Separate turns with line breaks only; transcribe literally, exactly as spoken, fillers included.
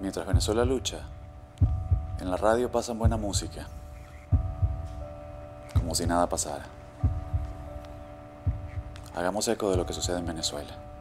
Mientras Venezuela lucha, en la radio pasan buena música, como si nada pasara. Hagamos eco de lo que sucede en Venezuela.